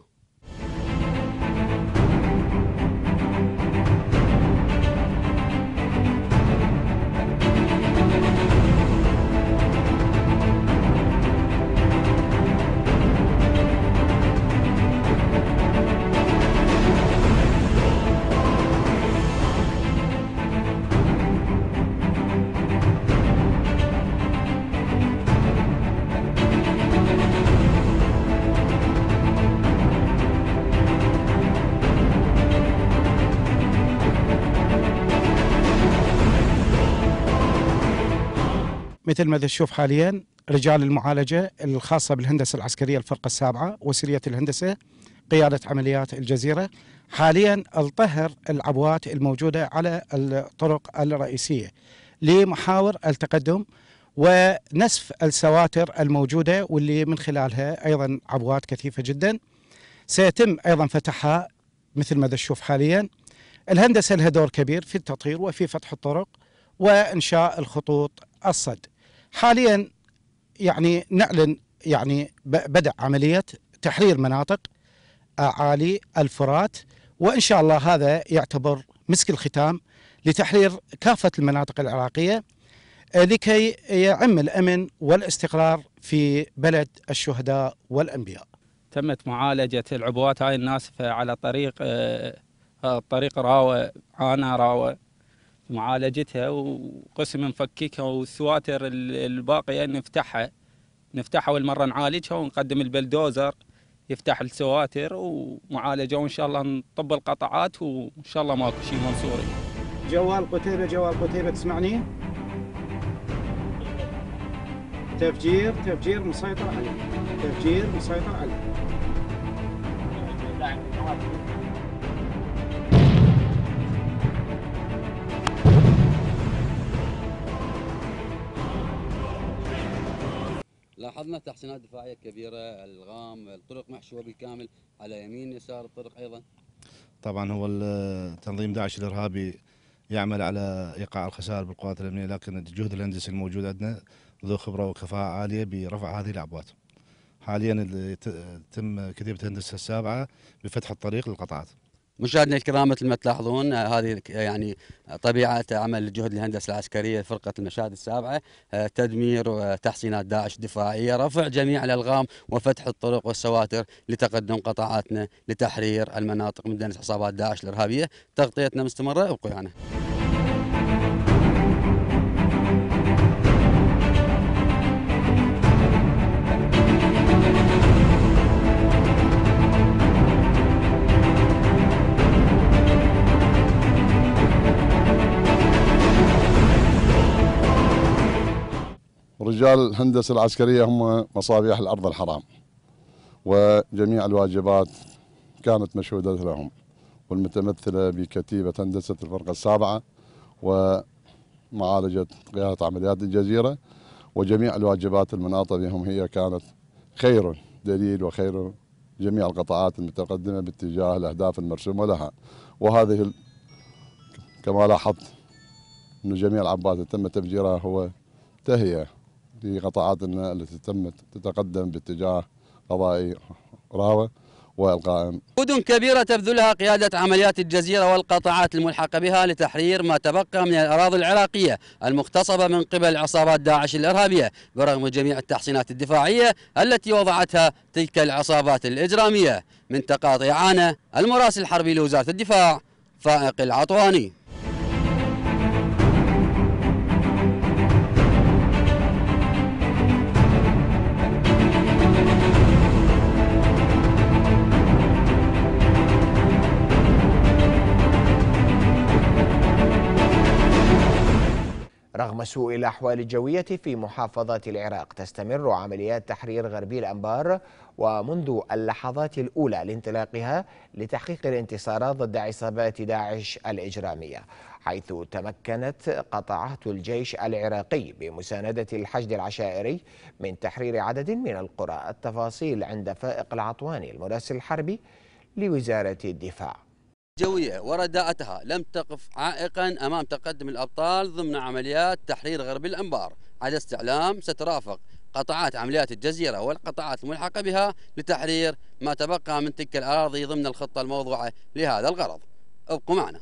مثل ما تشوف حاليا رجال المعالجة الخاصة بالهندسة العسكرية الفرقة السابعة وسرية الهندسة قيادة عمليات الجزيرة حاليا الطهر العبوات الموجودة على الطرق الرئيسية لمحاور التقدم ونسف السواتر الموجودة، واللي من خلالها أيضا عبوات كثيفة جدا سيتم أيضا فتحها. مثل ما تشوف حاليا الهندسة لها دور كبير في التطهير وفي فتح الطرق وإنشاء الخطوط الصد. حاليا يعني نعلن بدأ عملية تحرير مناطق أعالي الفرات، وإن شاء الله هذا يعتبر مسك الختام لتحرير كافة المناطق العراقية لكي يعم الأمن والاستقرار في بلد الشهداء والأنبياء. تمت معالجة العبوات هاي الناسفة على طريق راوة عانة راوة، معالجتها وقسم نفككها، والسواتر الباقية نفتحها والمرة نعالجها ونقدم البلدوزر يفتح السواتر ومعالجة، وإن شاء الله نطب القطعات وإن شاء الله ماكو شيء منصوري. جوال قتيبة تسمعني؟ تفجير مسيطر عليه، تفجير مسيطر عليه. لاحظنا تحصينات دفاعية كبيرة، الغام، الطرق محشوة بالكامل على يمين يسار الطرق أيضا. طبعا هو تنظيم داعش الإرهابي يعمل على إيقاع الخسائر بالقوات الأمنية، لكن الجهد الهندسي الموجود عندنا ذو خبرة وكفاءة عالية برفع هذه العبوات. حاليا تم كتيبة الهندسة السابعة بفتح الطريق للقطاعات. مشاهدينا الكرام، مثل ما تلاحظون هذه يعني طبيعة عمل الجهد الهندسة العسكرية فرقة المشاة السابعة، تدمير وتحصينات داعش دفاعية، رفع جميع الألغام وفتح الطرق والسواتر لتقدم قطاعاتنا لتحرير المناطق من دنس عصابات داعش الإرهابية. تغطيتنا مستمرة، ابقوا معنا. رجال الهندسة العسكرية هم مصابيح الأرض الحرام، وجميع الواجبات كانت مشهودة لهم، والمتمثلة بكتيبة هندسة الفرقة السابعة ومعالجة قيادة عمليات الجزيرة، وجميع الواجبات المناطة بهم هي كانت خير دليل وخير جميع القطاعات المتقدمة باتجاه الأهداف المرسومة لها. وهذه كما لاحظت أن جميع العبات اللي تم تفجيرها هو تهيئة لقطاعاتنا التي تمت تتقدم باتجاه قضاء راوة والقائم. جهود كبيرة تبذلها قيادة عمليات الجزيرة والقطاعات الملحقة بها لتحرير ما تبقى من الأراضي العراقية المغتصبة من قبل عصابات داعش الإرهابية، برغم جميع التحصينات الدفاعية التي وضعتها تلك العصابات الإجرامية. من تقاطع عانة، المراسل الحربي لوزارة الدفاع فائق العطواني. رغم سوء الأحوال الجوية في محافظات العراق تستمر عمليات تحرير غربي الأنبار، ومنذ اللحظات الأولى لانطلاقها لتحقيق الانتصارات ضد عصابات داعش الإجرامية، حيث تمكنت قطاعات الجيش العراقي بمساندة الحشد العشائري من تحرير عدد من القرى. التفاصيل عند فائق العطواني المراسل الحربي لوزارة الدفاع. الجوية ورداءتها لم تقف عائقا أمام تقدم الأبطال ضمن عمليات تحرير غرب الأنبار، على استعلام سترافق قطاعات عمليات الجزيرة والقطاعات الملحقة بها لتحرير ما تبقى من تلك الأراضي ضمن الخطة الموضوعة لهذا الغرض. ابقوا معنا.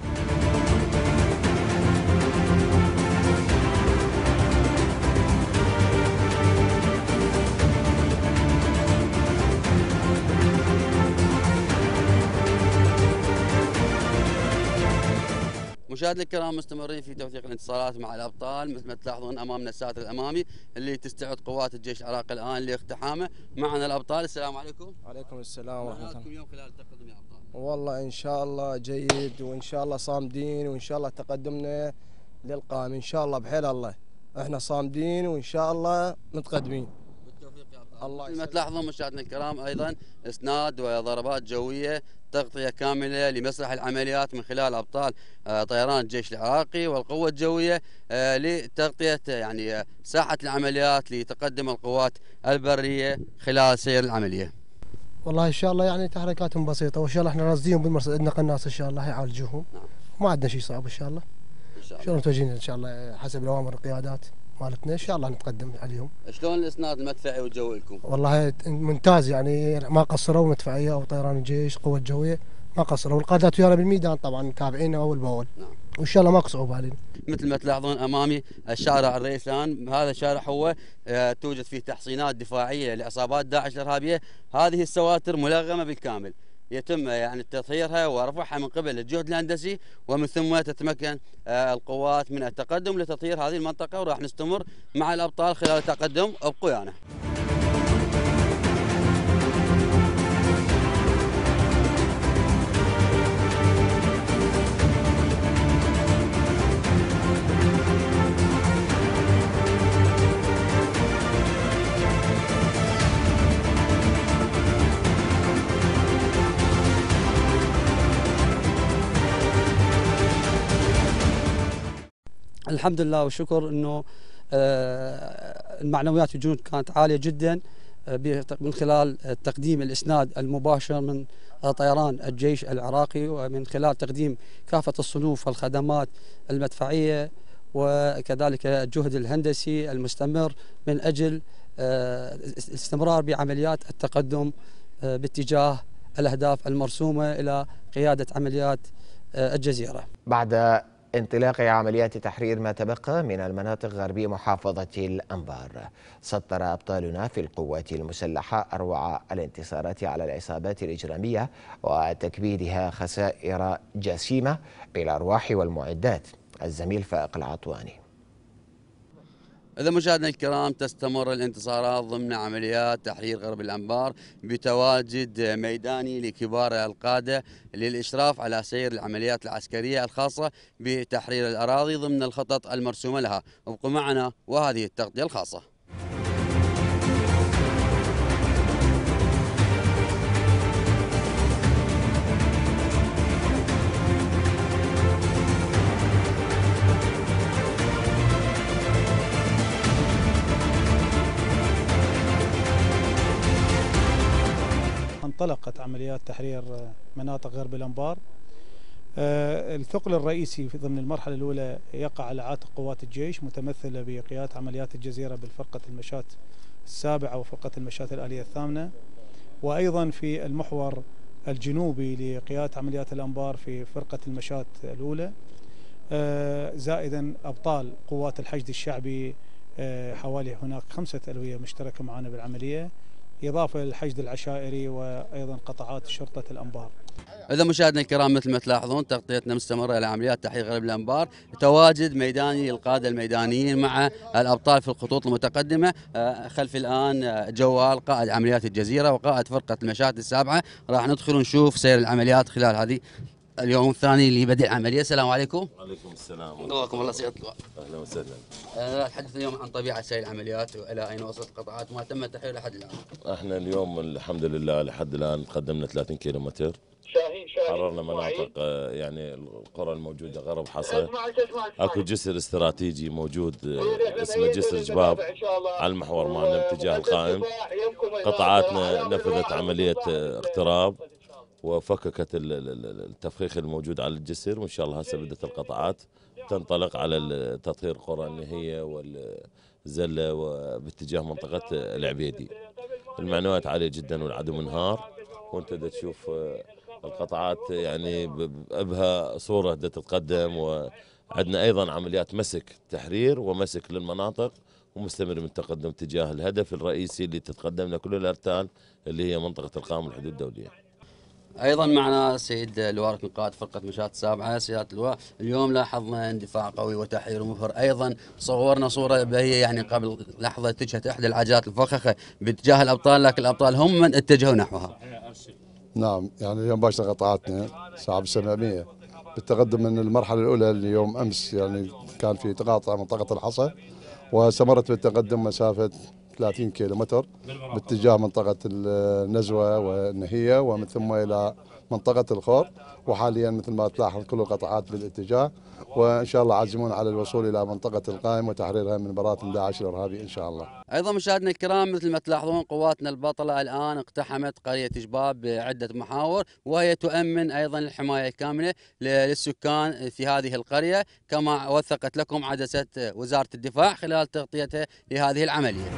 مشاهدينا الكرام، مستمرين في توثيق الانتصارات مع الابطال. مثل ما تلاحظون امامنا الساتر الامامي اللي تستعد قوات الجيش العراقي الان لاقتحامه. معنا الابطال. السلام عليكم. وعليكم السلام ورحمه الله. اليوم خلال التقدم يا ابطال؟ والله ان شاء الله جيد، وان شاء الله صامدين، وان شاء الله تقدمنا للقائم ان شاء الله بحيل الله. احنا صامدين وان شاء الله متقدمين. بالتوفيق يا ابطال. مثل ما تلاحظون مشاهدينا الكرام ايضا اسناد وضربات جويه، تغطية كاملة لمسرح العمليات من خلال أبطال طيران الجيش العراقي والقوة الجوية لتغطية يعني ساحة العمليات لتقدم القوات البرية خلال سير العملية. والله إن شاء الله يعني تحركاتهم بسيطة، وإن شاء الله إحنا راصدين بالمرصد، عندنا قناص إن شاء الله يعالجوهم. نعم. ما عندنا شيء صعب إن شاء الله. إن شاء الله متوجهين إن شاء الله حسب الأوامر القيادات مالتنا، إن شاء الله نتقدم عليهم. شلون الإسناد المدفعي والجوي لكم؟ والله ممتاز، يعني ما قصروا مدفعية أو طيران الجيش قوة الجوية ما قصروا، والقادات ويانا بالميدان طبعا متابعينا أول بأول. نعم. وإن شاء الله ما قصعوا علينا. مثل ما تلاحظون أمامي الشارع الريسان، هذا الشارع هو توجد فيه تحصينات دفاعية لعصابات داعش الإرهابية. هذه السواتر ملغمة بالكامل، يتم يعني تطهيرها ورفعها من قبل الجهد الهندسي، ومن ثم تتمكن القوات من التقدم لتطهير هذه المنطقة، وراح نستمر مع الأبطال خلال التقدم. ابقوا ويانا. الحمد لله والشكر انه المعنويات الجنود كانت عاليه جدا من خلال تقديم الاسناد المباشر من طيران الجيش العراقي، ومن خلال تقديم كافه الصنوف والخدمات المدفعيه، وكذلك الجهد الهندسي المستمر من اجل الاستمرار بعمليات التقدم باتجاه الاهداف المرسومه الى قياده عمليات الجزيره. بعد انطلاق عمليات تحرير ما تبقى من المناطق غربي محافظة الأنبار، سطر أبطالنا في القوات المسلحة أروع الانتصارات على العصابات الإجرامية وتكبيدها خسائر جسيمة بالأرواح والمعدات. الزميل فائق العطواني. إذا مشاهدينا الكرام، تستمر الانتصارات ضمن عمليات تحرير غرب الأنبار بتواجد ميداني لكبار القادة للإشراف على سير العمليات العسكرية الخاصة بتحرير الأراضي ضمن الخطط المرسومة لها. ابقوا معنا وهذه التغطية الخاصة. انطلقت عمليات تحرير مناطق غرب الأنبار. الثقل الرئيسي في ضمن المرحلة الأولى يقع على عاتق قوات الجيش متمثلة بقيادة عمليات الجزيرة بالفرقة المشاة السابعة وفرقة المشاة الآلية الثامنة، وأيضا في المحور الجنوبي لقيادة عمليات الأنبار في فرقة المشاة الأولى، زائدا أبطال قوات الحشد الشعبي حوالي هناك 5 ألوية مشتركة معنا بالعملية، إضافة للحشد العشائري وأيضا قطاعات شرطة الأنبار. إذا مشاهدينا الكرام مثل ما تلاحظون تغطيتنا مستمرة لعمليات تحرير غرب الأنبار، تواجد ميداني القادة الميدانيين مع الأبطال في الخطوط المتقدمة. خلفي الآن جوال قائد عمليات الجزيرة وقائد فرقة المشاة السابعة، راح ندخل ونشوف سير العمليات خلال هذه اليوم الثاني لبدء العملية. السلام عليكم. وعليكم السلام. حياكم الله سيادة اللواء. اهلا وسهلا. نتحدث اليوم عن طبيعة سير العمليات والى اين وصلت القطاعات وما تم التحرير لحد الان. احنا اليوم الحمد لله لحد الان تقدمنا 30 كيلومتر. حررنا مناطق يعني القرى الموجودة غرب حصى. اكو جسر استراتيجي موجود اسمه جسر جباب على المحور مالنا باتجاه القائم. قطاعاتنا نفذت عملية اقتراب وفككت التفخيخ الموجود على الجسر، وان شاء الله هسه بدات القطاعات تنطلق على تطهير قرى النهيه والزله وباتجاه منطقه العبيدي. المعنويات عاليه جدا والعدو منهار، وانت تشوف القطاعات يعني بها صوره تتقدم، وعندنا ايضا عمليات مسك تحرير ومسك للمناطق، ومستمر من التقدم تجاه الهدف الرئيسي اللي تتقدم له كل الارتال اللي هي منطقه القائم الحدود الدوليه. ايضا معنا السيد لواء ركن قائد فرقه مشاة السابعه. سياده اللواء، اليوم لاحظنا اندفاع قوي وتحرير مبهر، ايضا صورنا صوره بهي يعني قبل لحظه اتجهت احدى العجلات الفخخه باتجاه الابطال، لكن الابطال هم من اتجهوا نحوها. نعم، يعني اليوم باشر قطاعاتنا صعب 700 بالتقدم من المرحله الاولى اللي يوم امس يعني كان في تقاطع منطقه الحصى، واستمرت بالتقدم مسافه 30 كيلومتر باتجاه منطقة النزوة والنهية ومن ثم إلى منطقة الخور، وحاليا مثل ما تلاحظ كل القطاعات بالاتجاه، وإن شاء الله عازمون على الوصول إلى منطقة القائم وتحريرها من براثن داعش الإرهابي إن شاء الله. أيضا مشاهدينا الكرام مثل ما تلاحظون قواتنا البطلة الآن اقتحمت قرية جباب بعدة محاور، وهي تؤمن أيضا الحماية الكاملة للسكان في هذه القرية، كما وثقت لكم عدسة وزارة الدفاع خلال تغطيتها لهذه العملية.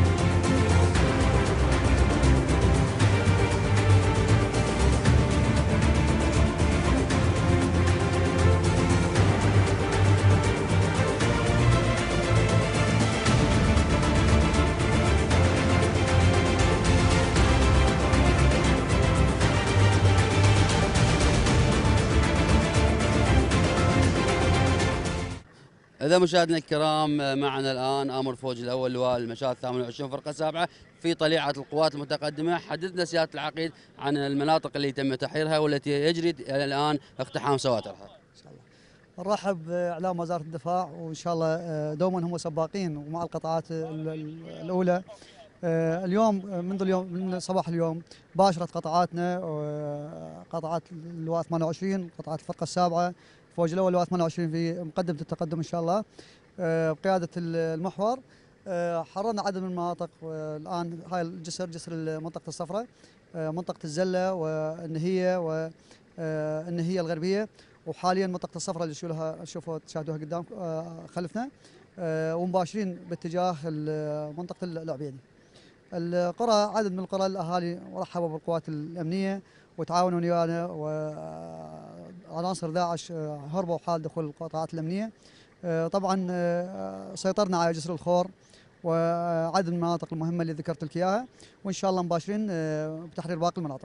إذا مشاهدينا الكرام معنا الآن آمر فوجي الأول لواء المشاة 28 فرقة 7 في طليعة القوات المتقدمة. حدثنا سيادة العقيد عن المناطق اللي تم تحريرها والتي يجري الآن اقتحام سواترها. نرحب بإعلام وزارة الدفاع، وإن شاء الله دوما هم سباقين ومع القطاعات الأولى. اليوم منذ اليوم من صباح اليوم باشرت قطاعاتنا قطاعات اللواء 28 قطاعات الفرقة السابعة فوج الأول لواء 28 في مقدمة التقدم إن شاء الله بقيادة المحور. حررنا عدد من المناطق، الآن هاي جسر منطقة الصفراء، منطقة الزلة والنهية والنهية الغربية، وحاليا منطقة الصفراء اللي شوفوا تشاهدوها قدام خلفنا، ومباشرين باتجاه منطقة العبيدي. القرى عدد من القرى الأهالي رحبوا بالقوات الأمنية وتعاونوا ويانا، وعناصر داعش هربوا حال دخول القطاعات الأمنية. طبعا سيطرنا على جسر الخور وعدد من المناطق المهمة اللي ذكرت لك إياها، وإن شاء الله مباشرين بتحرير باقي المناطق.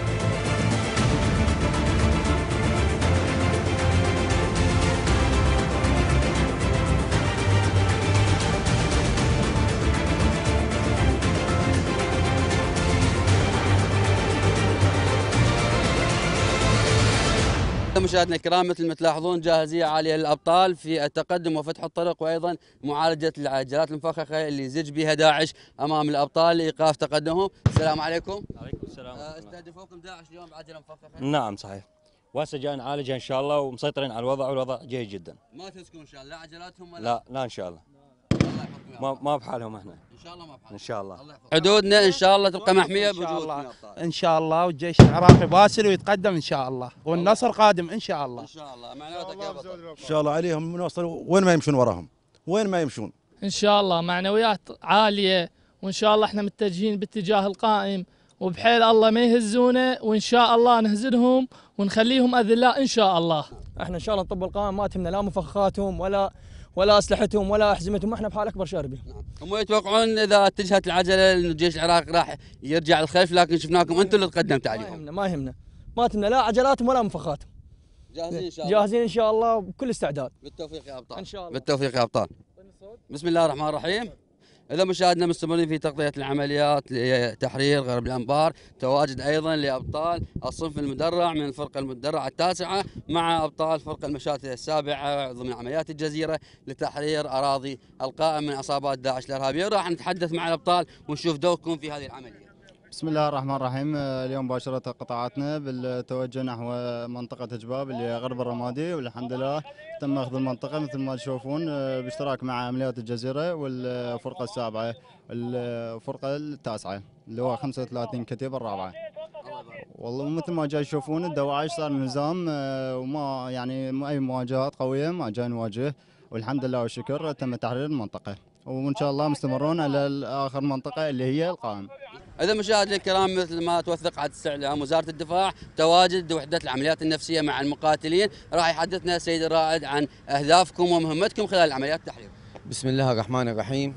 مشاهدينا الكرام مثل ما تلاحظون جاهزيه عاليه للابطال في التقدم وفتح الطرق، وايضا معالجه العجلات المفخخه اللي زج بها داعش امام الابطال لايقاف تقدمهم. السلام عليكم. وعليكم السلام. استهدفوكم داعش اليوم بعجله مفخخه؟ نعم صحيح، وهسه جاي نعالجها ان شاء الله ومسيطرين على الوضع، والوضع جيد جدا. ما تهزكم ان شاء الله لا عجلاتهم ولا؟ لا ان شاء الله. الله يحفظكم. ما بحالهم احنا ان شاء الله ما بحالهم ان شاء الله. حدودنا ان شاء الله تبقى محميه بوجودنا ان شاء الله، والجيش العراقي باسل ويتقدم ان شاء الله، والنصر قادم ان شاء الله. ان شاء الله. معنوياتك يا بطل. ان شاء الله عليهم نوصل وين ما يمشون وراهم، وين ما يمشون ان شاء الله. معنويات عاليه، وان شاء الله احنا متجهين باتجاه القائم، وبحيل الله ما يهزونا، وان شاء الله نهزلهم ونخليهم اذلاء ان شاء الله. احنا ان شاء الله نطب القائم، ما تهمنا لا مفخاتهم ولا اسلحتهم ولا احزمتهم، احنا بحال اكبر شربي. هم يتوقعون اذا اتجهت العجله ان الجيش العراقي راح يرجع للخلف، لكن شفناكم انتم اللي تقدمت عليهم. ما يهمنا ما تهمنا لا عجلاتهم ولا مفخاتهم. جاهزين ان شاء الله. جاهزين ان شاء الله بكل استعداد. بالتوفيق يا ابطال. ان شاء الله. بالتوفيق يا ابطال. بسم الله الرحمن الرحيم. إذا مشاهدنا مستمرين في تغطية العمليات لتحرير غرب الأنبار، تواجد أيضا لأبطال الصنف المدرع من الفرقة المدرعة التاسعة مع أبطال فرقة المشاة السابعة ضمن عمليات الجزيرة لتحرير أراضي القائم من عصابات داعش الإرهابية. راح نتحدث مع الأبطال ونشوف دوركم في هذه العملية. بسم الله الرحمن الرحيم. اليوم باشرت قطاعاتنا بالتوجه نحو منطقة جباب اللي هي غرب الرمادي، والحمد لله تم أخذ المنطقة مثل ما تشوفون باشتراك مع عمليات الجزيرة والفرقة السابعة الفرقة التاسعة اللي هو 35 كتيبة الرابعة. والله مثل ما جاي تشوفون الدواعش صار انهزام، وما يعني أي مواجهات قوية ما جاي نواجه، والحمد لله والشكر تم تحرير المنطقة، وإن شاء الله مستمرون على آخر منطقة اللي هي القائم. إذا مشاهدينا الكرام مثل ما توثق عدد استعلام وزارة الدفاع، تواجد وحدة العمليات النفسية مع المقاتلين. راح يحدثنا السيد الرائد عن أهدافكم ومهمتكم خلال عمليات التحرير. بسم الله الرحمن الرحيم.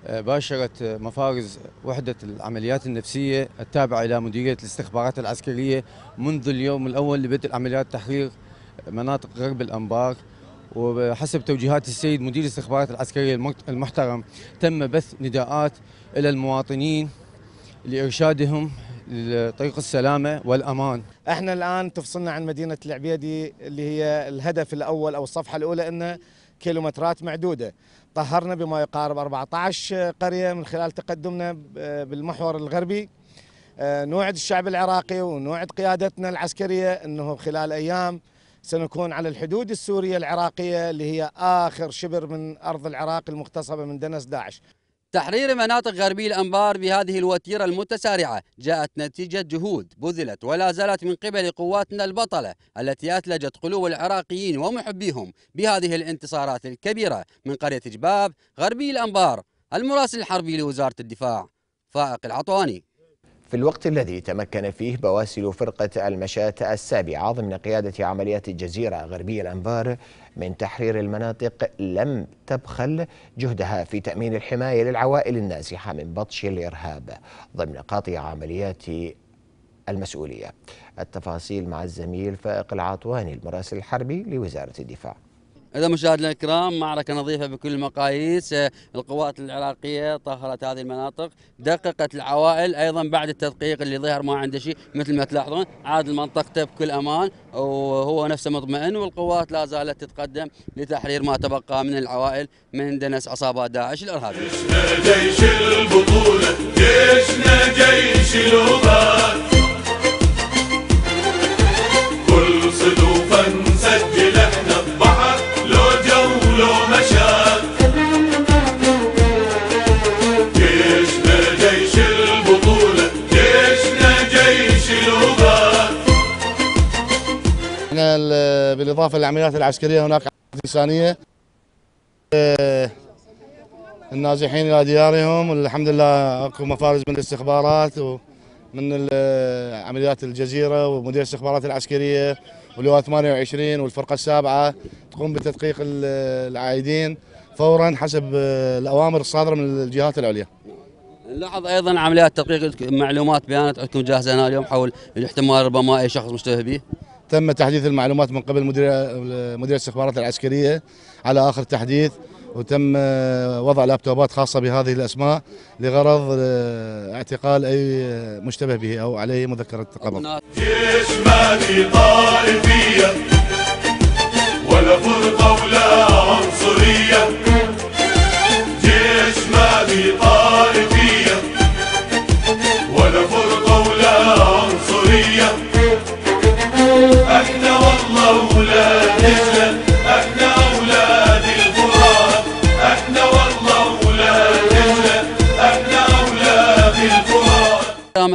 باشرت مفارز وحدة العمليات النفسية التابعة إلى مديرية الاستخبارات العسكرية منذ اليوم الأول لبدء عمليات تحرير مناطق غرب الأنبار، وحسب توجيهات السيد مدير الاستخبارات العسكرية المحترم تم بث نداءات إلى المواطنين لإرشادهم لطريق السلامة والأمان. احنا الآن تفصلنا عن مدينة العبيدي اللي هي الهدف الأول أو الصفحة الأولى، إنه كيلومترات معدودة. طهرنا بما يقارب 14 قرية من خلال تقدمنا بالمحور الغربي. نوعد الشعب العراقي ونوعد قيادتنا العسكرية أنه خلال أيام سنكون على الحدود السورية العراقية اللي هي آخر شبر من أرض العراق المغتصبة من دنس داعش. تحرير مناطق غربي الأنبار بهذه الوتيرة المتسارعة جاءت نتيجة جهود بذلت ولا زالت من قبل قواتنا البطلة التي أثلجت قلوب العراقيين ومحبيهم بهذه الانتصارات الكبيرة. من قرية جباب غربي الأنبار، المراسل الحربي لوزارة الدفاع فائق العطواني. في الوقت الذي تمكن فيه بواسل فرقة المشاة السابعة ضمن قيادة عمليات الجزيرة غربي الأنبار من تحرير المناطق، لم تبخل جهدها في تأمين الحماية للعوائل النازحة من بطش الإرهاب ضمن قاطع عمليات المسؤولية. التفاصيل مع الزميل فائق العطواني المراسل الحربي لوزارة الدفاع. إذا مشاهدينا الكرام، معركة نظيفة بكل المقاييس. القوات العراقية طهرت هذه المناطق، دققت العوائل أيضا بعد التدقيق اللي ظهر ما عنده شيء مثل ما تلاحظون، عاد المنطقة بكل أمان وهو نفسه مطمئن، والقوات لا زالت تتقدم لتحرير ما تبقى من العوائل من دنس عصابات داعش الإرهابية. جيشنا جيش البطولة، جيشنا جيش الوفاء، كل صدوفا نسجل احنا الضحك لو جو لو مشى. جيشنا جيش البطولة، جيشنا جيش الوفاء. احنا بالاضافه للعمليات العسكريه هناك انسانيه، النازحين الى ديارهم، والحمد لله اكو مفارز من الاستخبارات ومن عمليات الجزيره ومدير الاستخبارات العسكريه واللواء 28 والفرقه السابعه تقوم بتدقيق العائدين فورا حسب الاوامر الصادره من الجهات العليا. نلاحظ ايضا عمليات تدقيق معلومات بيانات عندكم جاهزه هنا اليوم حول الاحتمال ربما اي شخص مشتبه به. تم تحديث المعلومات من قبل مدير الاستخبارات العسكريه على اخر تحديث، وتم وضع لابتوبات خاصه بهذه الاسماء لغرض اعتقال اي مشتبه به او عليه مذكره قبض. جيش ما في طائفيه ولا فرقه ولا عنصريه، جيش ما في طائفيه ولا فرقه ولا عنصريه. احنا والله اولاد نجلة، احنا اولاد الفرات، احنا والله اولاد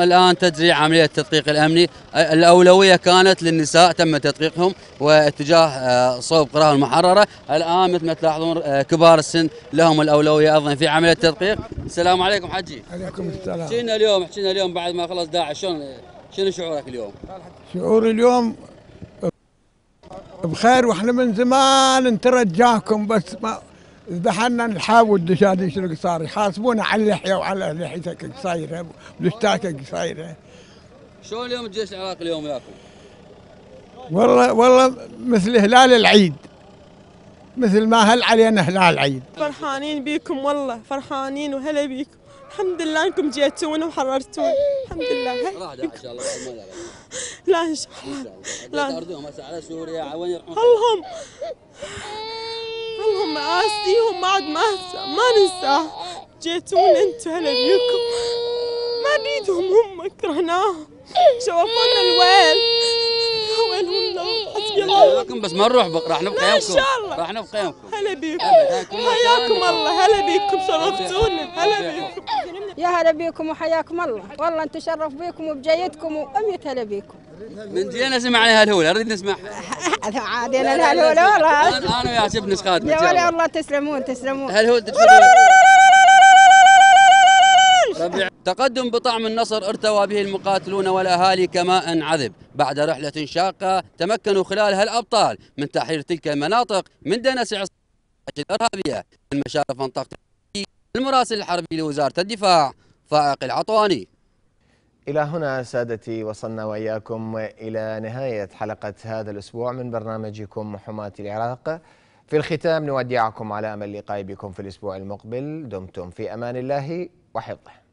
الآن تجري عملية التدقيق الأمني، الأولوية كانت للنساء تم تدقيقهم واتجاه صوب قراها المحررة. الآن مثل ما تلاحظون كبار السن لهم الأولوية أيضا في عملية التدقيق. السلام عليكم حجي. عليكم السلام. احكينا اليوم بعد ما خلص داعش شنو شعورك اليوم؟ شعوري اليوم بخير، واحنا من زمان نترجاكم بس ما ذبحنا نحاول الدشاديش القصار يحاسبونا على اللحيه وعلى لحيتك قصيره ولشتاك قصيره. شلون اليوم الجيش العراقي اليوم وياكم؟ والله مثل هلال العيد، مثل ما هل علينا هلال العيد. فرحانين بيكم والله، فرحانين وهلا بيكم، الحمد لله انكم جيتونا وحررتونا، الحمد لله. راح ان شاء الله. لا ان شاء الله. لا تردوهم هسه على سوريا وين يروحون؟ اللهم مآسيهم بعد ما ننساه، جيتونا انتم هلا بيكم، ما نريدهم هم كرهناهم، شوفونا الويل ويلهم لو حسبي الله. لكم بس ما نروح راح نبقى يمكم. ان شاء الله راح نبقى يمكم. هلا بيكم، حياكم الله، هلا بيكم، شرفتونا، هلا بيكم. يا هلا بيكم وحياكم الله، والله نتشرف بيكم وبجيتكم وأميت هلا بيكم. من جينا سمعنا هالهولة، نريد نسمعها. عادينا الهولة والله. انا ويا شوف نسخات. يا ولي والله تسلمون تسلمون. هالهولة تقدم بطعم النصر ارتوى به المقاتلون والأهالي كماء عذب بعد رحلة شاقة تمكنوا خلالها الأبطال من تحرير تلك المناطق من دنس الإرهابية من مشارف منطقة. المراسل الحربي لوزارة الدفاع فائق العطواني. إلى هنا سادتي وصلنا وإياكم إلى نهاية حلقة هذا الأسبوع من برنامجكم حماة العراق. في الختام نودعكم على أمل اللقاء بكم في الأسبوع المقبل. دمتم في أمان الله وحفظه.